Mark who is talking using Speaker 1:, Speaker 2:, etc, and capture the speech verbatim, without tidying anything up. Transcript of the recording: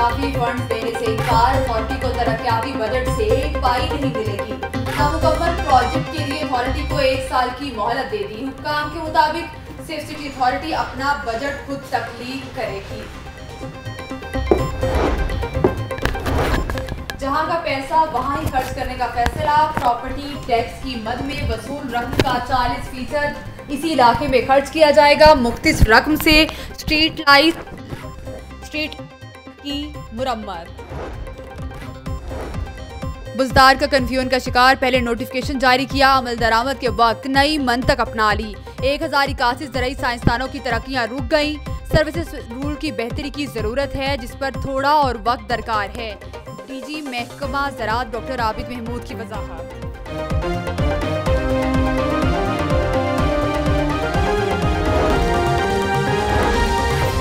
Speaker 1: काफी फंड देने से इनकार, अथॉरिटी को तरक्याती बजट से एक पाई नहीं मिलेगी। नामुकम्मल प्रोजेक्ट के लिए अथॉरिटी को एक साल की मोहलत दे दी। हुक्काम के मुताबिक सेफ सिटी अथॉरिटी अपना बजट खुद तख्लीक करेगी। जहां का पैसा वहां ही खर्च करने का फैसला। प्रॉपर्टी टैक्स की मद में वसूल रकम का चालीस फीसद इसी इलाके में खर्च किया जाएगा। मुख्तलिफ रकम से स्ट्रीट लाइट स्ट्रीट की मुरम्मत। बुजदार का कन्फ्यूजन का शिकार, पहले नोटिफिकेशन जारी किया, अमल दरामद के वक्त नई मंतक अपना ली। एक हजार इक्यासी ज़राई साइंसदानों की तरक्कियां रुक गईं। सर्विसेज रूल की बेहतरी की जरूरत है, जिस पर थोड़ा और वक्त दरकार है। डीजी महकमा ज़राअत डॉक्टर आबिद महमूद की वजाहत।